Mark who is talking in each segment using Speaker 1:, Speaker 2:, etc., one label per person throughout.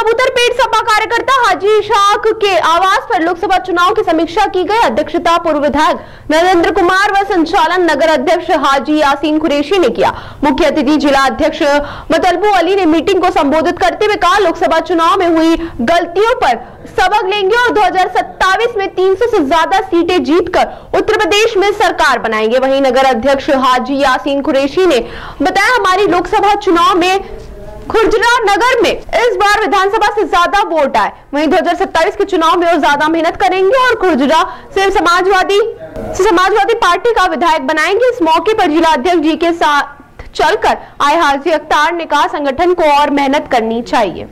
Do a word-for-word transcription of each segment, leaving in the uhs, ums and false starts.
Speaker 1: कबूतरपेट सपा कार्यकर्ता हाजी इशाक के आवास पर लोकसभा चुनाव की समीक्षा की गई। अध्यक्षता पूर्व विधायक नरेंद्र कुमार व संचालन नगर अध्यक्ष हाजी यासीन कुरैशी ने किया। मुख्य अतिथि जिला अध्यक्ष मतलबू अली ने मीटिंग को संबोधित करते हुए कहा, लोकसभा चुनाव में हुई गलतियों पर सबक लेंगे और दो हजार सत्ताईस में तीन सौ से ज्यादा सीटें जीतकर उत्तर प्रदेश में सरकार बनाएंगे। वहीं नगर अध्यक्ष हाजी यासीन कुरैशी ने बताया, हमारी लोकसभा चुनाव में खुर्जरा नगर में इस बार विधानसभा से ज्यादा वोट आए। वहीं दो हजार सत्ताईस के चुनाव में और ज्यादा मेहनत करेंगे और खुर्जरा से समाजवादी से समाजवादी पार्टी का विधायक बनाएंगे। इस मौके पर जिला अध्यक्ष जी के साथ चलकर आए हाजी अख्तार ने कहा, संगठन को और मेहनत करनी चाहिए।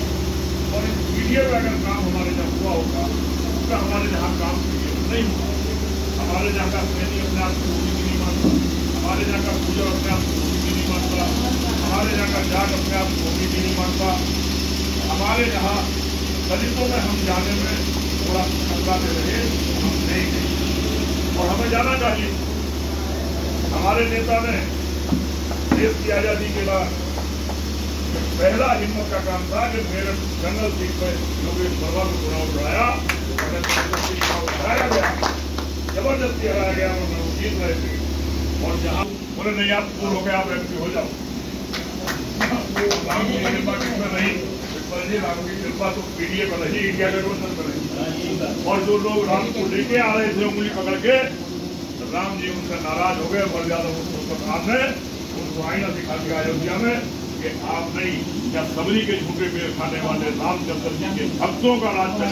Speaker 2: हमारे यहाँ का जाट अपने आप को भी नहीं मानता। हमारे यहाँ दलितों में हम जाने में थोड़ा शंका में रहे, हम नहीं गए और हमें जाना चाहिए। हमारे नेता ने देश की आजादी के बाद पहला हिम्मत का काम था कि मेरे जनरल सीट पर योगेश वर्मा को चुनाव लड़ाया, हराया गया, जबरदस्ती हराया गया और वो जीत रहे थे। और जहाँ बोले नहीं आप पूर्ण हो गए, आप एमपी हो जाओ, राम की कृपा किसमें नहीं, राम की कृपा तो पीडीए पर रही, इंडिया गठबंधन पर रही। और जो लोग राम को लेके आ रहे थे उंगली पकड़ के, राम जी उनसे नाराज हो गए। मर्यादा सरकार ने उनको आईना दिखा दिया अयोध्या में कि आप नहीं, या सबरी के झूठे पेड़ खाने वाले रामचंद्र जी के भक्तों का राज